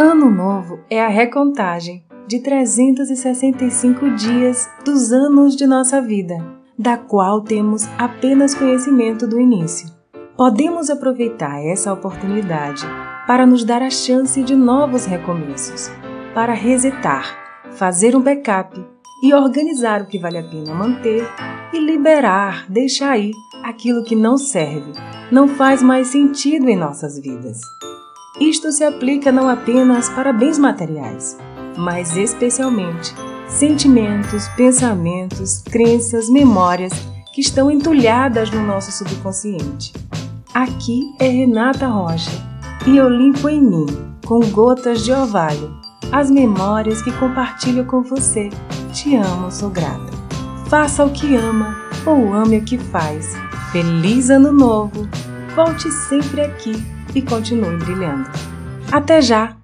Ano Novo é a recontagem de 365 dias dos anos de nossa vida, da qual temos apenas conhecimento do início. Podemos aproveitar essa oportunidade para nos dar a chance de novos recomeços, para resetar, fazer um backup e organizar o que vale a pena manter e liberar, deixar ir aquilo que não serve, não faz mais sentido em nossas vidas. Isto se aplica não apenas para bens materiais, mas especialmente sentimentos, pensamentos, crenças, memórias que estão entulhadas no nosso subconsciente. Aqui é Renata Rocha e eu limpo em mim, com gotas de orvalho, as memórias que compartilho com você. Te amo, sou grata. Faça o que ama ou ame o que faz. Feliz Ano Novo! Volte sempre aqui e continue brilhando. Até já!